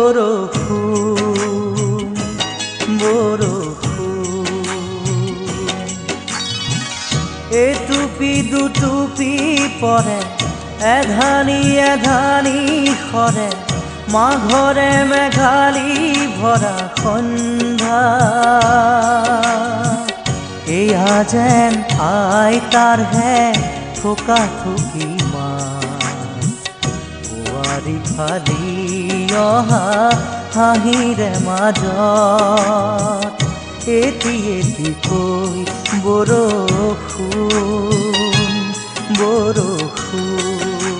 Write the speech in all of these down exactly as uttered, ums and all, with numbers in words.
বৰষুণ বৰষুণ এটুপি দুটুপি পৰে এধানি এধানি সৰে মাঘৰে মেঘালী ভৰা সন্ধ্যা এয়া যেন আইতাৰহে থোকা থুকি বোৱাৰী ফালি অহা হাঁহিৰে মাজত এটি এটিকৈ বৰষুণ বৰষুণ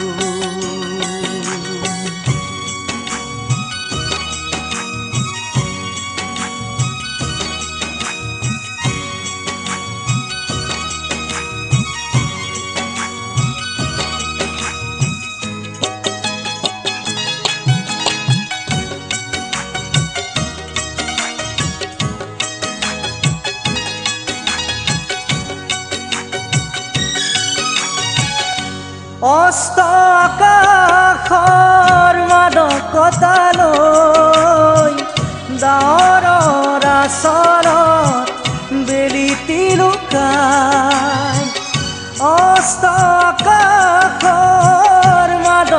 অস্ত আকাশৰ মাদকতালৈ ডাৱৰৰ আচৰত বেলিটি লুকাই অস্ত আকাশৰ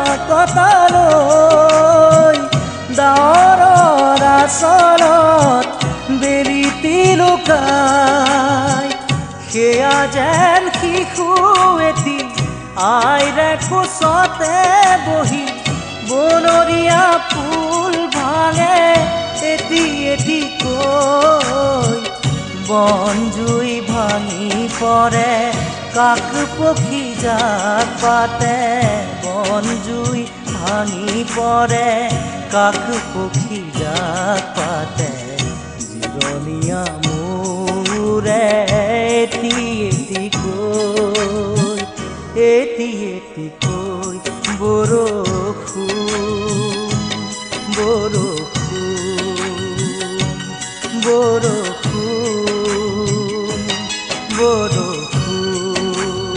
মাদকতালৈ ডাৱৰৰ আচৰত বেলিটি লুকাই সেয়া যেন শিশু এটি আইৰে কোচতে বহি বনৰীয়া ফুল ভাঙে এটি এটিকৈ বন জুই ভাঙি পৰে কাক পক্ষী জাক পাতে বন জুই ভাঙি পৰে কাক পক্ষী জাক পাতে জিৰণীয়া মোৰে এটি এটিকৈ এটি এটিকৈ বৰষুণ বৰষুণ বৰষুণ বৰষুণ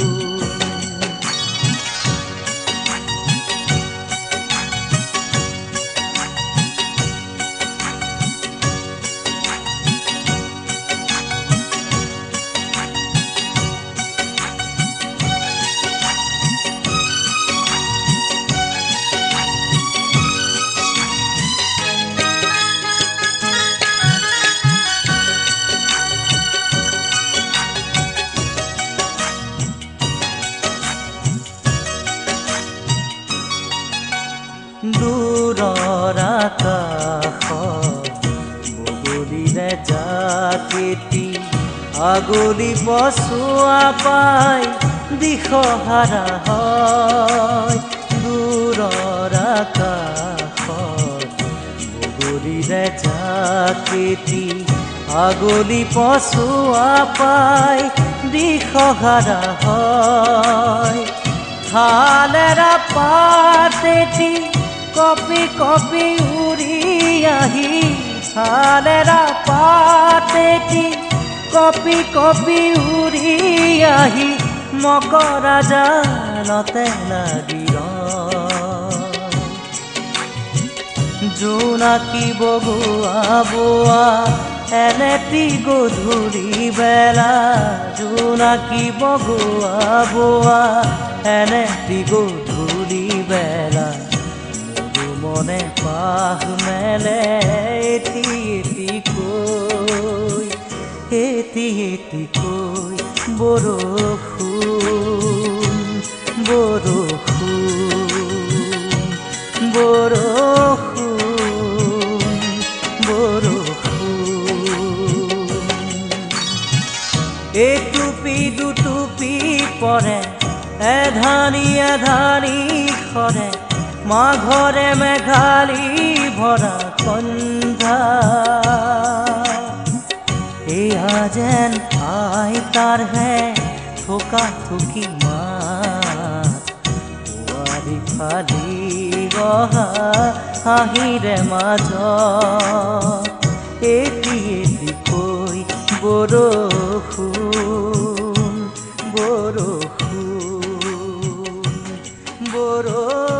দূৰৰ আকাশত বগলীৰে জাকেটি আগলি বচোৱা পাই দিশহাৰা হয় দূৰৰ আকাশত বগলীৰে জাকেটি আগলি বচোৱা পাই দিশহাৰা হয় থালেৰা পাতেটি কপি কপি উৰি আহি থালেৰা পাতেটি কপি কপি উৰি আহি মকৰা জালতে লাগি জোনাকী বগোৱা বোৱা এনেটি গধূলি বেলা জোনাকী বগোৱা বোৱা এনেটি গধূলি বেলা মনে পাহ মেলে এটি এটিকৈ এটি এটিকৈ বৰষুণ বৰষুণ বৰষুণ বৰষুণ এটুপি দুটুপি পৰে এধানি এধানি সৰে মাঘৰে মেঘালী ভৰা সন্ধ্যা এয়া যেন আইতাৰহে থোকা থুকি মাত বোৱাৰী ফালি অহা হাঁহিৰে মাজত এটি এটিকৈ বৰষুণ বৰষুণ বৰষুণ